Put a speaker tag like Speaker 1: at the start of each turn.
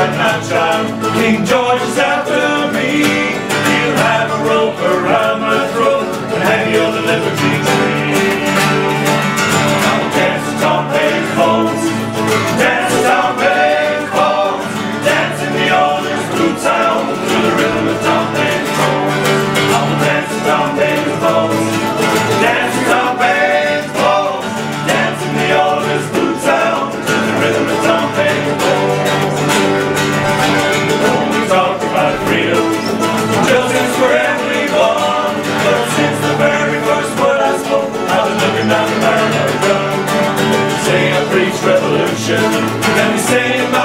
Speaker 1: right now, child. King George is after me. He'll have a rope around my throat and hang you on the liberty tree. I will dance to Tom Paine's bones, dance to Tom Paine's bones, dance in the oldest blue town to the rhythm of Tom Paine's bones. I will dance to Tom Paine's bones, dance to Tom Paine's bones, dance in the oldest blue town to the rhythm of Tom Paine's bones. We talked about freedom, justice for every one, but since the very first word I spoke, I've been looking down the barrel of a gun. Saying I preach revolution, and he's saying my